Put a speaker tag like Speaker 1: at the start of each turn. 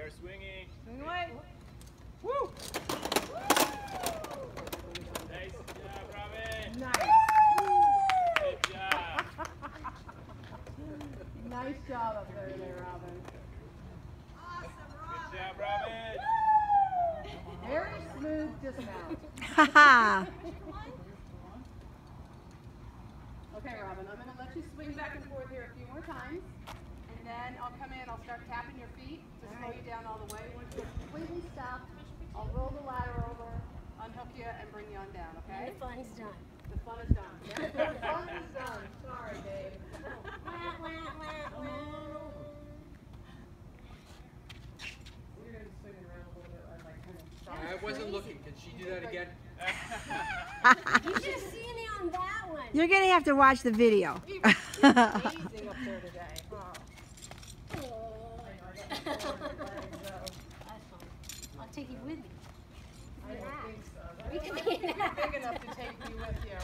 Speaker 1: They're swinging.
Speaker 2: Swing away.
Speaker 1: Woo! Nice job, Robin.
Speaker 2: Nice.
Speaker 1: Good job.
Speaker 2: Nice job up there, Robin.
Speaker 1: Good job, Robin.
Speaker 2: Very smooth dismount.
Speaker 3: Haha.
Speaker 2: Okay, Robin, I'm going to let you swing back and forth here a few more times. And then I'll come in, I'll start tapping your feet to slow you down all the way. Once you're completely stopped, I'll roll the ladder over, unhook you, and bring you on down, okay?
Speaker 4: The fun's done.
Speaker 2: The fun is done. Yeah, the fun is done. Sorry, Dave. We're going to be swinging around a little bit like kind of
Speaker 5: I wasn't looking. Can she do that again?
Speaker 4: You should have seen it on that one.
Speaker 3: You're going to have to watch the video.
Speaker 2: amazing up there today. Oh.
Speaker 4: That's fun. I'll take you with me.
Speaker 2: I don't think so.
Speaker 4: We can
Speaker 2: You're big enough to take me with you.